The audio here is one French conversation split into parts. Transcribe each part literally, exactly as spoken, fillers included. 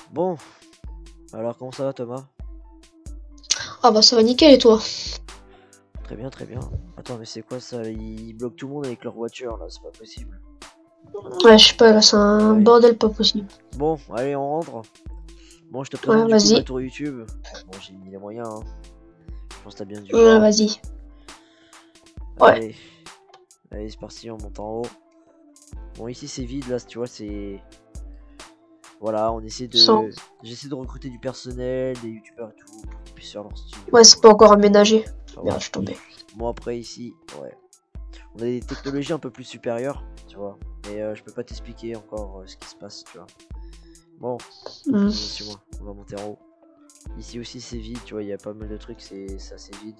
Bon, alors comment ça va Thomas? Ah bah ça va nickel et toi? Très bien, très bien. Attends, mais c'est quoi ça? Ils bloquent tout le monde avec leur voiture là, c'est pas possible. Ouais, je sais pas, là c'est un Ouais. bordel pas possible. Bon, allez, on rentre. Bon, je te présente Ouais, du coup vas-y. ma tour YouTube. Bon, j'ai mis les moyens, hein. Je pense que t'as bien dû Ouais, voir. vas-y. Ouais. Allez, allez, c'est parti, on monte en haut. Bon, ici c'est vide là, tu vois, c'est... Voilà, on essaie de... Sans- J'essaie de recruter du personnel, des youtubeurs et tout, pour qu'ils puissent faire leur studio. Ouais, c'est pas encore aménagé. Enfin, Merde, voilà. je suis tombé. Bon, après ici, ouais. On a des technologies un peu plus supérieures, tu vois. Mais euh, je peux pas t'expliquer encore euh, ce qui se passe, tu vois. Bon, Hmm. suis-moi, on va monter en haut. Ici aussi c'est vide, tu vois, il y a pas mal de trucs, c'est assez vide.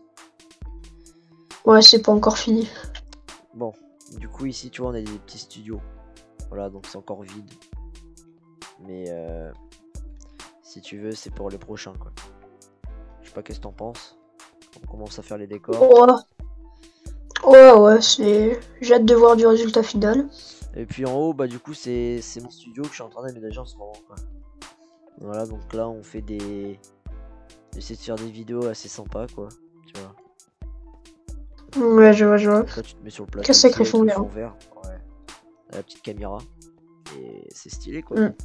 Ouais, c'est pas encore fini. Bon, du coup ici, tu vois, on a des petits studios. Voilà, donc c'est encore vide. Mais euh, si tu veux, c'est pour les prochains, quoi. Je sais pas qu'est-ce que t'en penses. On commence à faire les décors. Ouais. Ouais, ouais, c'est... J'ai hâte de voir du résultat final. Et puis en haut, bah du coup, c'est mon studio que je suis en train d'aménager en ce moment, quoi. Voilà, donc là, on fait des... J'essaie de faire des vidéos assez sympas, quoi. Tu vois. Ouais, je vois, je vois. Là, tu te mets sur le plateau. Quel sacré avec fond le vert. fond vert. Ouais. La petite caméra. Et c'est stylé, quoi. Mm.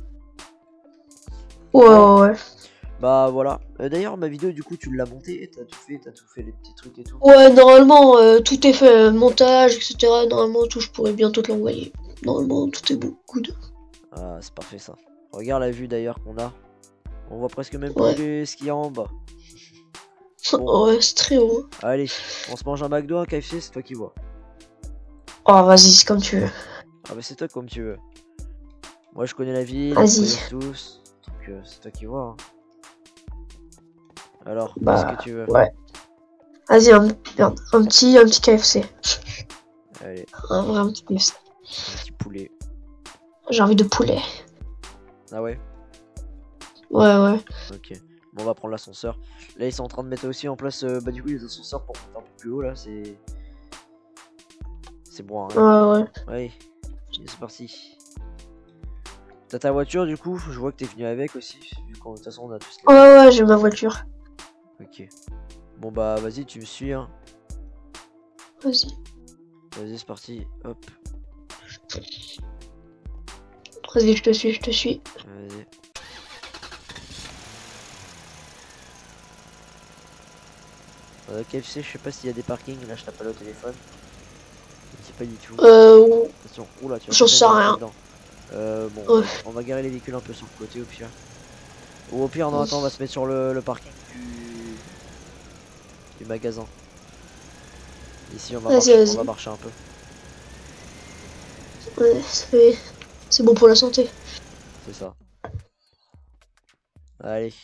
Ouais, Bon. ouais, ouais. Bah voilà. Euh, D'ailleurs, ma vidéo, du coup, tu l'as montée. T'as tout fait, t'as tout fait, les petits trucs et tout. Ouais, normalement, euh, tout est fait, euh, montage, et cetera. Normalement, tout, je pourrais bientôt te l'envoyer. Normalement, tout est bon, good. Ah, c'est parfait ça. Regarde la vue d'ailleurs qu'on a. On voit presque même Ouais. plus les... ce qu'il y a en bas. Bon. Ouais, c'est très haut. Allez, on se mange un McDo, un K F C, c'est toi qui vois. Oh, vas-y, c'est comme tu veux. Ah bah c'est toi comme tu veux. Moi je connais la ville, on Vas-y. connaît tous. Donc euh, c'est toi qui vois. Hein. Alors, Bah, qu'est-ce que tu veux? ouais. Vas-y, un, merde, un petit, un petit K F C. Allez, Un vrai un petit K F C. un petit poulet. J'ai envie de poulet. Ah ouais? Ouais, ouais. Ok. Bon, on va prendre l'ascenseur. Là, ils sont en train de mettre aussi en place, euh, bah du coup, les ascenseurs pour monter un peu plus haut, là, c'est... C'est bon, hein. Ouais, ouais. Ouais, c'est parti. T'as ta voiture, du coup? Je vois que t'es venu avec aussi, vu qu'en de toute façon, on a tous les... Ouais, ouais, j'ai ma voiture. Ok. Bon, bah, vas-y, tu me suis, hein. Vas-y. Vas-y, c'est parti. Hop. Vas-y, je te suis, je te suis. Vas-y. Euh, K F C, je sais pas s'il y a des parkings. Là, je tape pas le téléphone. Je sais pas du tout. Euh, Attention, oula, tu vas j'en pas sais rentrer rien. dedans. Euh, bon, Ouais. on va, on va garer les véhicules un peu sur le côté au pire. Ou au pire, non, attends, on va se mettre sur le, le parking du, du magasin. Ici, on va, Vas-y, marcher, on vas-y. va marcher un peu. Ouais, ça fait... C'est bon pour la santé. C'est ça. Allez.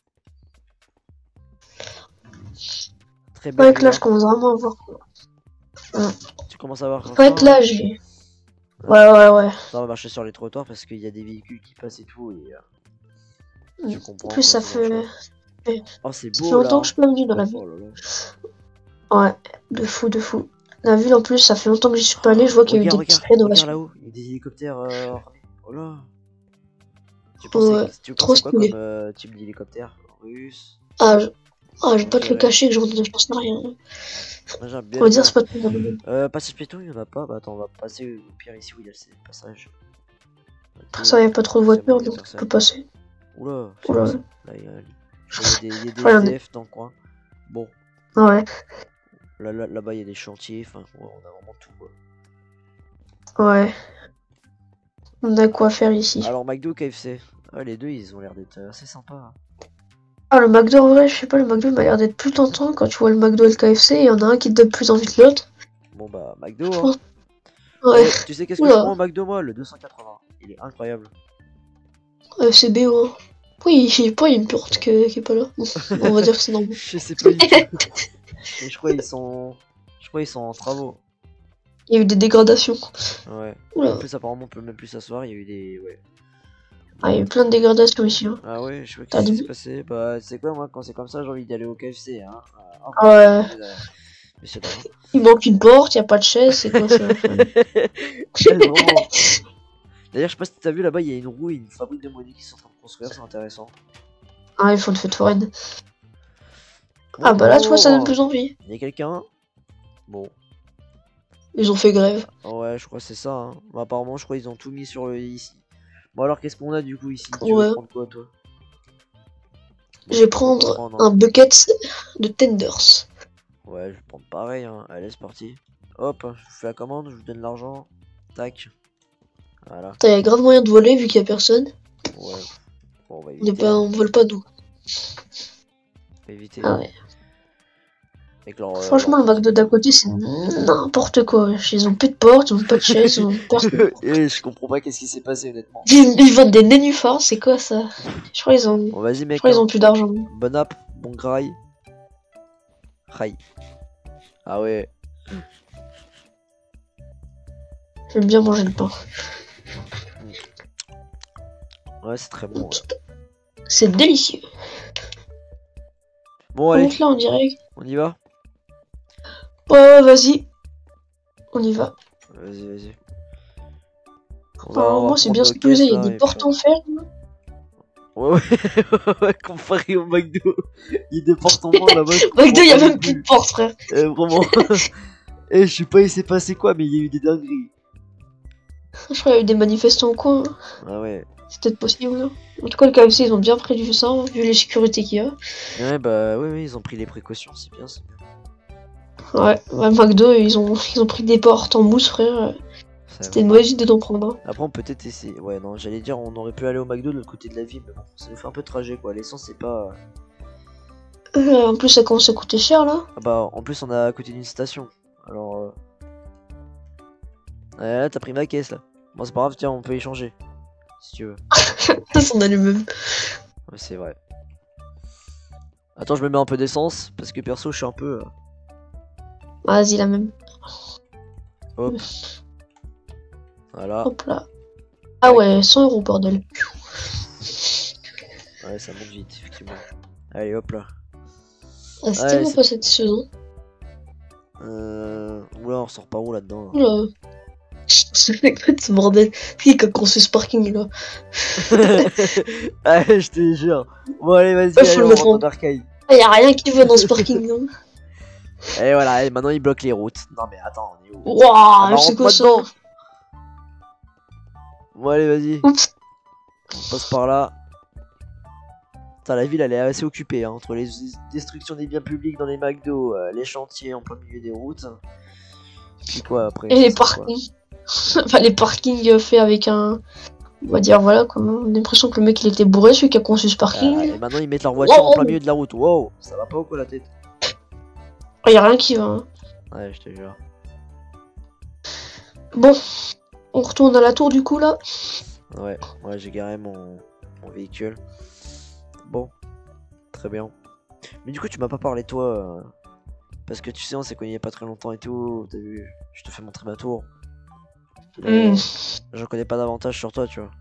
Très belle Ouais, que vue, là, hein. je commence vraiment à voir. Ouais. Tu commences à voir. Ouais, que là, j'ai... Ouais, ouais, ouais. On va marcher sur les trottoirs parce qu'il y a des véhicules qui passent et tout. Et, euh, tu comprends. En plus, ça quoi, c'est fait... dangereux. Oh, c'est Ça fait beau là. longtemps que je suis pas venu dans la ville. Oh là là. Ouais, de fou, de fou. La ville, en plus, ça fait longtemps que j'y suis pas allé. Je vois qu'il y a eu Regarde, des petites regarde, regarde rénovations. là-haut, il y a des hélicoptères euh, armés. Oh là. Tu penses, Ouais, tu trop penses à quoi stylé. comme euh, type d'hélicoptère? Russe? Ah, je... ah, je vais pas te le Français? cacher que j'en j'en sais rien. Moi j'aime bien On va dire, ça. c'est pas tout dans le monde. Euh, passage piéton, il y en a pas. Bah attends, on va passer au pire ici où il y a le passage. Ok, Ça, y a pas trop de c'est bon, voitures, il y a donc on personne. peut passer. Oula, c'est Oula. quoi ça? Là, il y a, là, il y a des, il y a des Ouais, S D F dans le coin. Bon, Ouais, là, là, là-bas il y a des chantiers. Enfin, ouais, on a vraiment tout. Quoi. ouais. On a quoi faire ici. Alors, McDo, K F C. Ah, les deux, ils ont l'air d'être assez sympas. Ah, le McDo, en vrai, je sais pas, le McDo m'a l'air d'être plus tentant. Quand tu vois le McDo et le K F C, il y en a un qui te donne plus envie que l'autre. Bon, bah, McDo, Je hein. pense. Ouais. Et tu sais qu'est-ce que je Oula. prends au McDo, moi? Le deux cent quatre-vingts. Il est incroyable. Ouais, c'est B O. Hein. Oui, il pas, il y a une porte qui est pas là. Bon, on va dire que c'est normal. Je sais pas du tout. Mais je crois ils sont. Je crois ils sont en travaux. Il y a eu des dégradations. Ouais. Oula. En plus apparemment on peut même plus s'asseoir, il y a eu des. Ouais. Ah, il y a eu plein de dégradations ici. Hein. Ah ouais, je sais pas T'as qu'est-ce qui dit- s'est passé. Bah c'est quoi moi quand c'est comme ça j'ai envie d'aller au K F C hein. Ah, Ah ouais. mais c'est pas Il manque une porte, il y a pas de chaise, c'est quoi ça? Ouais, vraiment. D'ailleurs je sais pas si t'as vu là-bas il y a une roue et une fabrique de monnaie qui sont en train de construire, c'est intéressant. Ah, ils font une fête foraine. Ah bah là, tu vois, ça donne plus envie. Il y a quelqu'un. Bon. Ils ont fait grève. Ouais, je crois que c'est ça. Hein. Bah, apparemment, je crois qu'ils ont tout mis sur le ici. Bon, alors, qu'est-ce qu'on a du coup ici? Tu Ouais. veux prendre quoi, toi? Bon, je vais prendre, prendre un bucket de tenders. Ouais, je vais prendre pareil. Hein. Allez, c'est parti. Hop, je vous fais la commande, je vous donne l'argent. Tac. Voilà. T'as y a grave moyen de voler vu qu'il y a personne. Ouais. Bon, on va éviter. Pas, on vole pas d'où. On va éviter. Ah ouais. Leur, Franchement, leur... le McDo d'à côté, c'est n'importe quoi. Ils ont plus de porte, ils ont pas de chaise, ils ont personne. Et je comprends pas qu'est-ce qui s'est passé, honnêtement. Ils, ils vendent des nénuphars, c'est quoi ça? Je crois qu'ils ont. Bon, vas-y, mec. Je crois hein. ils ont plus d'argent. Bon app, bon graille. Rail. Ah ouais. J'aime bien manger le pain. Ouais, c'est très bon. Ouais. C'est délicieux. Bon, allez. Donc là, on dirait. On y va? Ouais, vas-y. On y va. Vas-y, vas-y. Alors, moi, c'est bien sécurisé. Il y a des portes en fer. Ouais, ouais. ouais, comparé au McDo. Il y a des portes en bois là-bas. McDo, il y a même plus de portes, frère. Eh, vraiment. Eh, je sais pas, il s'est passé quoi, mais il y a eu des dingueries. Je crois qu'il y a eu des manifestants au coin. Ah ouais. C'est peut-être possible. Hein. En tout cas, le K F C, ils ont bien prévu ça, hein, vu les sécurités qu'il y a. Ouais, bah, ouais, ouais, ils ont pris les précautions, c'est bien, c'est bien. Ouais, ouais, McDo, ils ont, ils ont pris des portes en mousse, frère. C'était une mauvaise idée d'en prendre. Hein. Après, on peut peut-être essayer. Ouais, non, j'allais dire, on aurait pu aller au McDo de l'autre côté de la ville, mais bon, ça nous fait un peu de trajet, quoi. L'essence, c'est pas. Euh, en plus, ça commence à coûter cher, là. Ah bah, en plus, on est à côté d'une station. Alors. Euh... Ouais, là, t'as pris ma caisse, là. Bon, c'est pas grave, tiens, on peut échanger. Si tu veux. Ça, on a le même. Ouais, c'est vrai. Attends, je me mets un peu d'essence, parce que perso, je suis un peu. Euh... Vas-y, la même. Hop. Voilà. Hop là. Ah ouais, cent euros, bordel. Ouais, ça monte vite, effectivement. Allez, hop là. Ah, c'est tellement pas satisfaisant. Euh... Oula, on ressort par où là-dedans? Là. Oula. C'est mec, ce bordel. Qui a construit ce parking là? Allez, je te jure. Bon, allez, vas-y, ouais, allez, on rentre en arcade. Ah, y'a rien qui veut dans ce parking là. Et voilà, et maintenant il bloque les routes. Non, mais attends, on est où? Wouah, ah, bah, c'est quoi ça? Dedans. Bon, allez, vas-y. On passe par là. Putain, la ville elle est assez occupée hein, entre les destructions des biens publics dans les McDo, euh, les chantiers en plein milieu des routes. Puis quoi après? Et les parkings. Enfin, les parkings faits avec un. On va dire, voilà, quoi. On a l'impression que le mec il était bourré, celui qui a conçu ce parking. Ah, et maintenant ils mettent leur voiture wow. en plein milieu de la route. Wow, ça va pas ou quoi la tête? Oh, y'a rien qui va. Hein. Ouais, je te jure. Bon, on retourne à la tour du coup là. Ouais, ouais, j'ai garé mon, mon véhicule. Bon, très bien. Mais du coup, tu m'as pas parlé toi. Euh, parce que tu sais, on s'est connus il y a pas très longtemps et tout. T'as vu, je te fais montrer ma tour. Mais mm. j'en connais pas davantage sur toi, tu vois.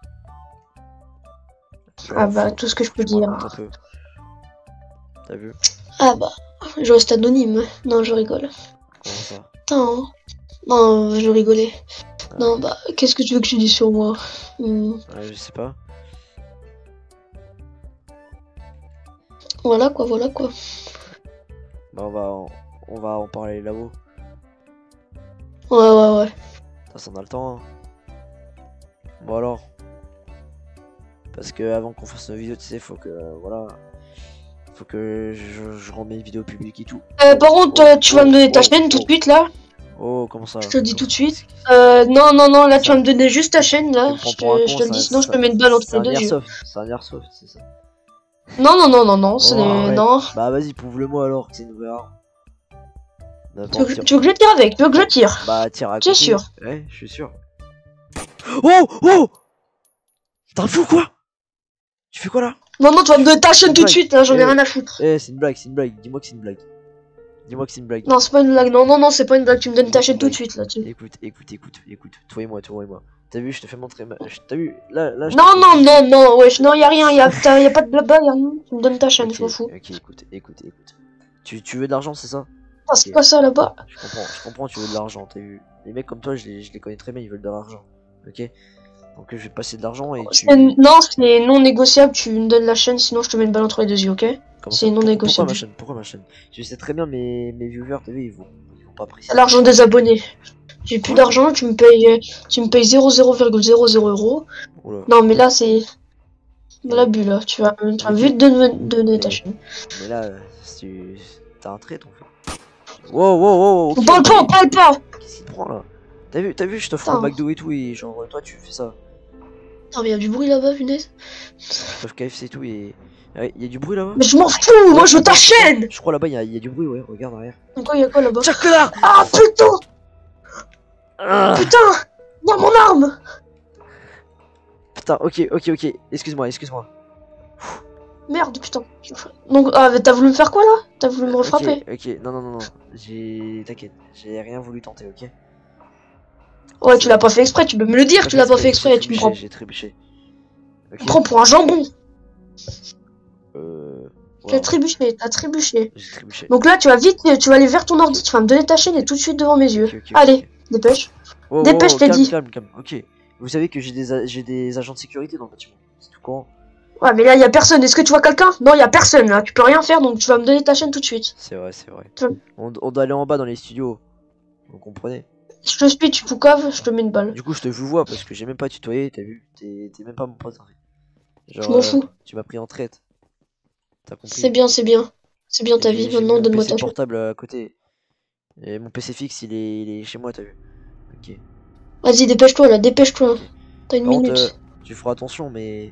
Genre, ah bah, faut, tout ce que je peux dire. T'as vu? Ah bah, je reste anonyme. Non, je rigole. Comment ça? Non, non, je rigolais. Ah. Non, bah, qu'est-ce que tu veux que je dise sur moi? mm. Ouais, je sais pas. Voilà quoi, voilà quoi. Bah, on va en, on va en parler là-haut. Ouais, ouais, ouais. Ça, on a le temps. Hein. Bon alors. Parce que avant qu'on fasse nos vidéos, tu sais, faut que euh, voilà, faut que je, je rende mes vidéos publiques et tout. Euh, par contre, oh, tu oh, vas me donner ta oh, chaîne oh. tout de suite là. Oh, comment ça? Je te le dis tout de suite. Euh, non, non, non, là ça... tu vas me donner juste ta chaîne là. Je te, con, je te le dis, sinon ça, je te mets une balle entre les deux yeux. C'est un airsoft, c'est ça. Non, non, non, non, non, c'est oh, non. Bah vas-y, prouve-le-moi alors, c'est une vraie arme. Tu veux, tu veux que je tire avec? Tu veux que je tire? Bah tire à côté. Tu es sûr? Ouais, je suis sûr. Oh, oh! T'es un fou quoi? Tu fais quoi là? Non, non, tu vas me donner ta chaîne tout de suite, là, j'en ai rien à foutre. Eh, c'est une blague, c'est une blague, dis-moi que c'est une blague. Dis-moi que c'est une blague. Non, c'est pas une blague, non, non, non, c'est pas une blague, tu me donnes ta chaîne tout de suite là. Tu... Écoute, écoute, écoute, écoute, toi et moi, toi et moi. T'as vu, je te fais montrer ma. T'as vu, là, là. Non, non, non, non, wesh, non, y'a rien, y'a y a pas de blabla, y'a rien. Tu me donnes ta chaîne, okay, je m'en fous. Ok, écoute, écoute, écoute. Tu, tu veux de l'argent, c'est ça? Ah, c'est okay. Pas ça là-bas. Je comprends, je comprends, tu veux de l'argent, t'as vu. Les mecs comme toi, je les, je les connais très bien, ils veulent de l'argent. Ok? Donc je vais te passer de l'argent et tu... C'est- Non, c'est non négociable, tu me donnes la chaîne, sinon je te mets une balle entre les deux yeux, ok? Comment C'est ça non Pour- négociable. Pourquoi ma chaîne Pourquoi ma chaîne Je sais très bien, mes, mes viewers, t'as vu, ils vont, ils vont pas apprécier. L'argent des abonnés. J'ai plus Quoi d'argent, tu me payes, tu me payes zéro virgule zéro zéro euros. Oula. Non, mais là, c'est de Mais- l'abus, là. Tu vas, tu vas Mais vite donner, donner ta mais- chaîne. Mais là, euh, si tu... t'as un trait, ton frère. Wow, wow, wow, ok. On parle pas, on parle pas! Qu'est-ce qu'il te prend là? T'as vu, t'as vu, je t'offre un Putain. McDo et tout, et genre, toi, tu fais ça. Non, mais y a du bruit là-bas, punaise. Je t'offre K F C et tout, et... Ouais, y a du bruit là-bas? Mais je m'en fous, moi je veux ta chaîne! Je crois là-bas, il y, a- y a du bruit, ouais, regarde derrière. Donc, quoi, y a quoi là-bas? Tiens, connard! Ah, putain! Ah, Putain! Non, mon arme! putain, ok, ok, ok, excuse-moi, excuse-moi. Merde, putain. Donc, ah, mais t'as voulu me faire quoi là? T'as voulu me refrapper? Ok, ok, non, non, non, non, j'ai... T'inquiète, j'ai rien voulu tenter, ok? Ouais, tu l'as pas fait exprès, tu peux me le dire que tu l'as pas fait exprès, J'ai tu me trébuché, prends, j'ai trébuché. Ok. tu me prends pour un jambon. Euh... Tu as wow, trébuché, t'as trébuché. j'ai trébuché. Donc là, tu vas vite, tu vas aller vers ton ordi, tu vas me donner ta chaîne et tout de suite devant mes yeux. Ok, ok, ok, Allez, ok. dépêche. Wow, wow, Dépêche, wow, t'ai calme, dit. calme, calme, ok. Vous savez que j'ai des, a- j'ai des agents de sécurité dans le bâtiment. C'est tout courant. Ouais, mais là, y a personne. Est-ce que tu vois quelqu'un? Non, y a personne là. Tu peux rien faire, donc tu vas me donner ta chaîne tout de suite. C'est vrai, c'est vrai. Tiens. On, on doit aller en bas dans les studios. Vous comprenez? Je te suis, tu poucaves, je te mets une balle. Du coup, je te vous vois parce que j'ai même pas tutoyé, t'as vu? T'es t'es même pas mon pote en fait. Genre, Je m'en euh, fous. Tu m'as pris en traite. T'as compris? C'est bien, c'est bien. C'est bien ta J'ai- vie. j'ai Maintenant, mon donne-moi P C ta chaîne. portable à côté. Et mon P C fixe, il est, il est chez moi, t'as vu? Ok. Vas-y, dépêche-toi là, dépêche-toi. T'as une Par contre, minute. euh, tu feras attention, mais.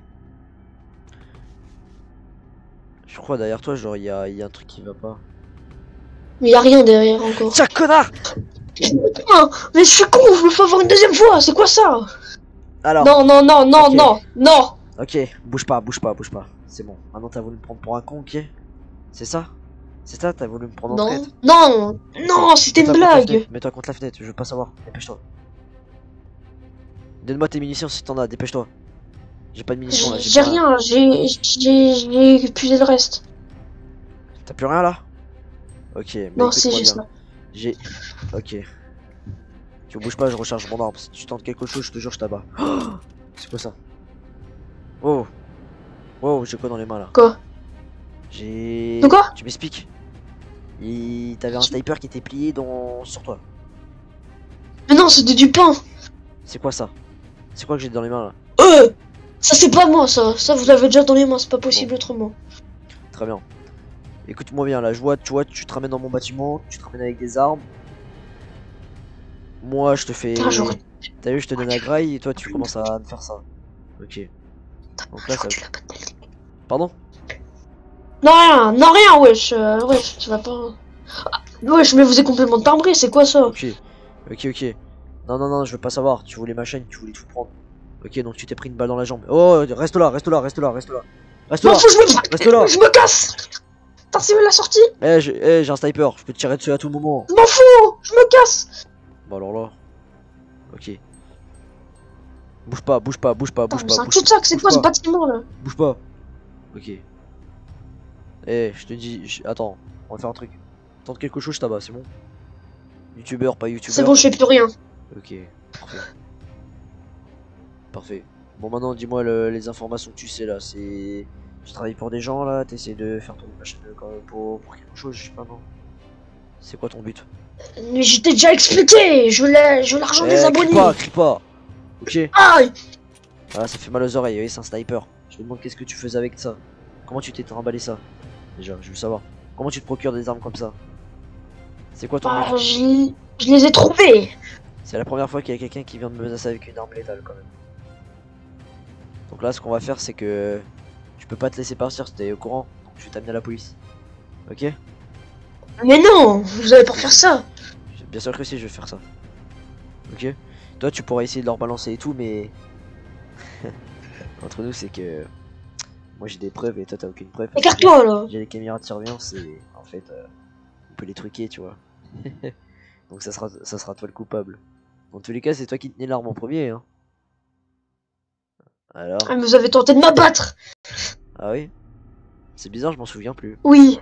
Je crois derrière toi, genre, il y a, y a un truc qui va pas. Mais y a rien derrière encore. Tiens, connard! Putain, mais je suis con, je me fais avoir une deuxième fois, c'est quoi ça? Alors. Non, non, non, non, Ok. non, non. Ok, bouge pas, bouge pas, bouge pas. C'est bon. Maintenant, t'as voulu me prendre pour un con, ok? C'est ça? C'est ça? T'as voulu me prendre en Non, traite? non, non, c'était une Mets-toi contre la blague. fenêtre, Mets-toi contre la fenêtre, je veux pas savoir. Dépêche-toi. Donne-moi tes munitions si t'en as, dépêche-toi. J'ai pas de munitions là. J'ai pas- rien, j'ai j'ai j'ai épuisé le reste. T'as plus rien là? Ok, mais Non, si, écoute-moi j'ai bien. ça. J'ai. Ok. Tu bouges pas, je recharge mon arme. Si tu tentes quelque chose, je te jure, je t'abats. C'est quoi ça? Oh. Wow, j'ai quoi dans les mains là? Quoi? J'ai. De quoi? Tu m'expliques? Il... T'avais un sniper qui était plié dans... sur toi. Mais non, c'était du pain. C'est quoi ça? C'est quoi que j'ai dans les mains là? Euh, ça c'est pas moi, ça. Ça vous l'avez déjà dans les mains, c'est pas possible Bon. autrement. Très bien. Écoute-moi bien là, je vois, tu vois, tu te ramènes dans mon bâtiment, tu te ramènes avec des armes. Moi je te fais. Putain, j'aurais T'as vu, je te donne la graille et toi tu commences à me faire ça. Ok. Donc là ça. j'aurais dû la battre dès le début. Pardon? Non, rien, non, rien, wesh. Euh, wesh, tu vas pas. Ah, wesh, mais vous êtes complètement timbré, c'est quoi ça? Ok. Ok, ok. Non, non, non, je veux pas savoir. Tu voulais ma chaîne, tu voulais tout prendre. Ok, donc tu t'es pris une balle dans la jambe. Oh, reste là, reste là, reste là, reste là. Reste Je m'en là. fous, je me, Reste là. je me casse. Putain, c'est où la sortie? Eh, j'ai eh, j'ai un sniper, je peux te tirer dessus à tout moment. Je m'en fous, je me casse. Bah alors là. Ok. Bouge pas, bouge pas, bouge pas, Putain, bouge mais pas. c'est un bouge cul-de-sac, c'est bouge quoi ce pas, bâtiment là? Bouge pas. Ok. Eh, je te dis. je- Attends, on va faire un truc. Tente quelque chose, je t'abats, c'est bon? Youtubeur, pas youtubeur. C'est bon, je fais plus rien. Ok, parfait. Parfait. Bon, maintenant, dis-moi le- les informations que tu sais là. C'est. Tu travailles pour des gens là, t'essaies de faire ton machin pour, pour quelque chose, je sais pas, non? C'est quoi ton but? Mais je t'ai déjà expliqué, je veux la- je veux l'argent Eh, des crie abonnés. pas, crie pas. Ok. Aïe. Ah, ça fait mal aux oreilles, oui, c'est un sniper. Je me demande qu'est-ce que tu faisais avec ça. Comment tu t'es trimballé ça? Déjà, je veux savoir. Comment tu te procures des armes comme ça? C'est quoi ton Bah, but? je, je les ai trouvés. C'est la première fois qu'il y a quelqu'un qui vient de me menacer avec une arme létale quand même. Donc là, ce qu'on va faire, c'est que tu peux pas te laisser partir si t'es au courant. Donc je vais t'amener à la police. Ok? Mais non, vous allez pas faire ça. Bien sûr que si, je vais faire ça. Ok? Toi, tu pourras essayer de leur balancer et tout, mais entre nous, c'est que moi j'ai des preuves et toi t'as aucune preuve. Écarte-toi là. J'ai les caméras de surveillance et en fait, euh, on peut les truquer, tu vois. Donc ça sera, ça sera toi le coupable. Dans tous les cas, c'est toi qui tenais l'arme en premier, hein. Alors? Ah, mais vous avez tenté de m'abattre. Ah oui? C'est bizarre, je m'en souviens plus. Oui.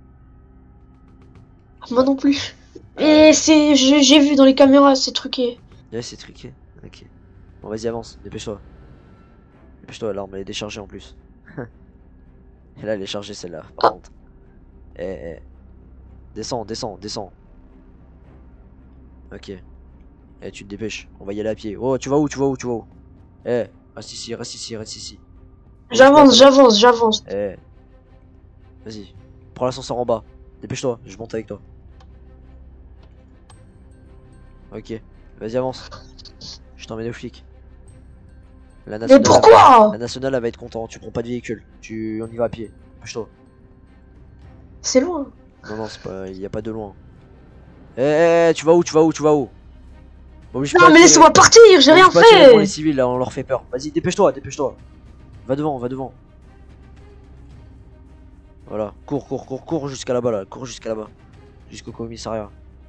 Moi non plus. Et c'est, j'ai j'ai vu dans les caméras, c'est truqué. Ouais, c'est truqué. Ok. Bon, vas-y, avance, dépêche-toi. Dépêche-toi, l'arme elle est déchargée en plus. Et là elle est chargée celle-là, par Ah. contre. Eh, eh. Descends, descends, descends. Ok. Eh, tu te dépêches, on va y aller à pied. Oh, tu vas où, tu vas où, tu vas où? Eh, reste ici, reste ici, reste ici. Bouge pas, J'avance, Thomas. j'avance, j'avance. Eh, vas-y. Prends l'ascenseur en bas. Dépêche-toi, je monte avec toi. Ok, vas-y avance. Je t'emmène au flic. La Mais nationale, elle- pourquoi? la nationale elle va être contente. Tu prends pas de véhicule. Tu, on y va à pied. Dépêche-toi. C'est loin. Non non, c'est pas, il y a pas de loin. Eh, eh, eh, tu vas où, tu vas où, tu vas où? M'oblige pas Non, à mais tirer. laisse-moi partir, j'ai rien M'oblige pas à tirer pour les fait. civils là, on leur fait peur. Vas-y, dépêche-toi, dépêche-toi. Va devant, va devant. Voilà, cours, cours, cours, cours jusqu'à là-bas là, cours jusqu'à là-bas. Jusqu'au commissariat.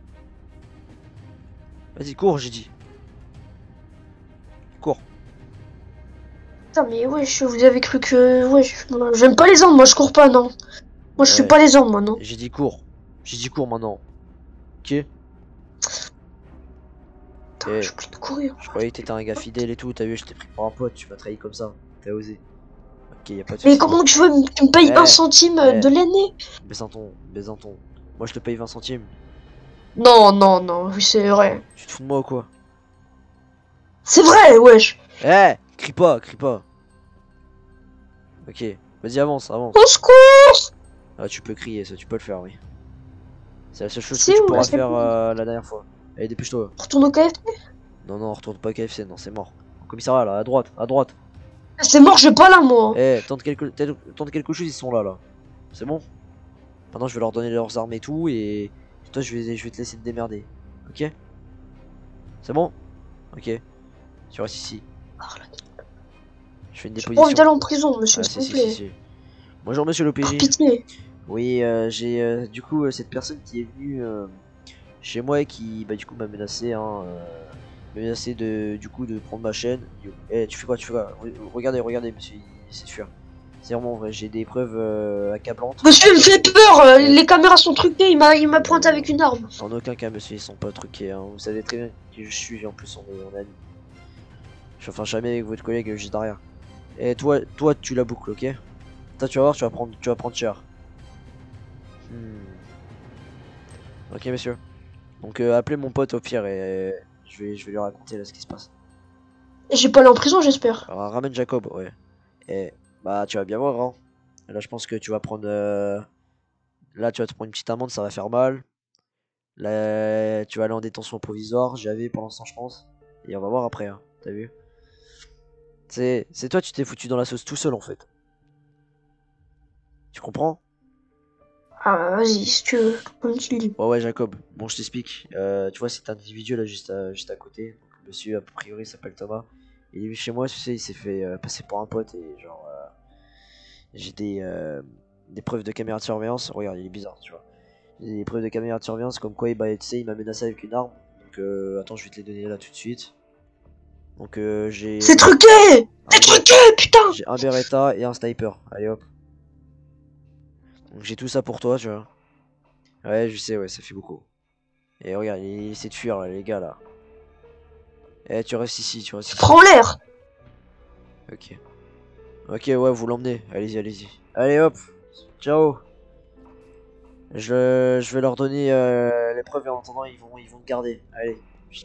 Vas-y, cours, j'ai dit. Cours. Putain, mais wesh, vous avez cru que. Wesh, moi, j'aime pas les armes, moi je cours pas, non. Moi je suis Ouais. pas les armes, moi, non. J'ai dit cours. J'ai dit cours maintenant. Ok. Putain, Eh, j'ai plus de courir. je croyais que t'étais un gars fidèle et tout, t'as vu, je t'ai pris pour un pote, tu m'as trahi comme ça. T'as osé. Ok, y a pas de Mais soucis. comment tu veux me- tu me payes Eh, un centime eh. de l'année? Baisse un ton, baisse un ton. Moi je te paye vingt centimes. Non, non, non, oui, c'est vrai. Tu te fous de moi ou quoi? C'est vrai, wesh. Eh, crie pas, crie pas. Ok, vas-y avance, avance. Au secours. Ah, tu peux crier, ça tu peux le faire, oui. C'est la seule chose que C'est tu où, pourras là, c'est faire où euh, la dernière fois. Allez, dépêche-toi. Retourne au K F C. Non, non, retourne pas à K F C, non, c'est mort. Au commissariat là, à droite, à droite. C'est mort, je vais pas là, moi. Eh, tente quelque, tente quelque chose, ils sont là, là. C'est bon? Maintenant, je vais leur donner leurs armes et tout, et toi, je vais, je vais te laisser te démerder. Ok? C'est bon? Ok. Tu restes ici. Je fais une J'ai pas envie déposition. d'aller en prison, monsieur, Ah, s'il si, vous si, si, plaît. si. Bonjour, monsieur Par l'O P J. pitié. Oui, euh, j'ai euh, du coup euh, cette personne qui est venue euh, chez moi et qui, bah, du coup, m'a menacé, hein, euh, m'a menacé de, du coup, de prendre ma chaîne. Yo. Eh, tu fais quoi, tu fais quoi? Re- Regardez, regardez, monsieur, il sait fuir. C'est vraiment vrai, j'ai des preuves euh, accablantes. Monsieur, il me fait peur. euh, Ouais. Les caméras sont truquées. Il m'a, il m'a Euh, pointé avec une arme. En aucun cas, monsieur, ils sont pas truqués. Hein. Vous savez très bien qui je suis. En plus, on est, on est amis. Je enfin jamais avec votre collègue euh, juste derrière. Et toi, toi, tu la boucles, ok? Toi, tu vas voir, tu vas prendre, tu vas prendre cher. Hmm. Ok, monsieur. Donc, euh, appelez mon pote au pire et euh, je vais, je vais lui raconter là ce qui se passe. Et j'ai pas aller en prison, j'espère. Alors, ramène Jacob, ouais. Et bah, tu vas bien voir, hein. Là, je pense que tu vas prendre. euh, Là, tu vas te prendre une petite amende, ça va faire mal. Là, tu vas aller en détention provisoire. J'avais pour l'instant, je pense. Et on va voir après, hein. T'as vu? C'est c'est toi, tu t'es foutu dans la sauce tout seul en fait. Tu comprends? Ah, vas-y, si tu veux. Comme tu le dis. Ouais, ouais, Jacob. Bon, je t'explique. Euh, tu vois, cet individu là, juste à, juste à côté. Donc, le monsieur, a priori, s'appelle Thomas. Il est venu chez moi, tu sais, il s'est fait euh, passer pour un pote et genre. euh, j'ai des, euh, des preuves de caméra de surveillance. Regarde, il est bizarre, tu vois. J'ai des preuves de caméra de surveillance comme quoi, bah, tu sais, il m'a menacé avec une arme. Donc, euh, attends, je vais te les donner là tout de suite. Donc, euh, j'ai. C'est truqué. C'est un, truqué, putain. j'ai un Beretta et un sniper. Allez hop. Donc, j'ai tout ça pour toi, tu vois. Ouais, je sais, ouais, ça fait beaucoup. Et regarde, il essaie de fuir là, les gars là. Eh, tu restes ici, tu restes Tu ici. prends l'air. Ok. Ok, ouais, vous l'emmenez. Allez-y, allez-y. Allez hop. Ciao. Je, je vais leur donner euh, les preuves et en attendant, ils vont, ils vont te garder. Allez.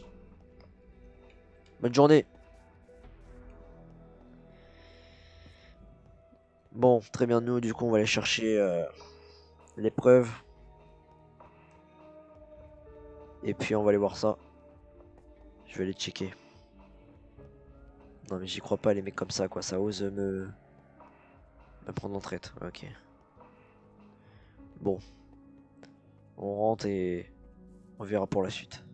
Bonne journée. Bon, très bien, nous, du coup, on va aller chercher euh, les preuves. Et puis, on va aller voir ça. Je vais aller checker. Non, mais j'y crois pas, les mecs comme ça, quoi. Ça ose me, me prendre en traite. Ok. Bon. On rentre et on verra pour la suite.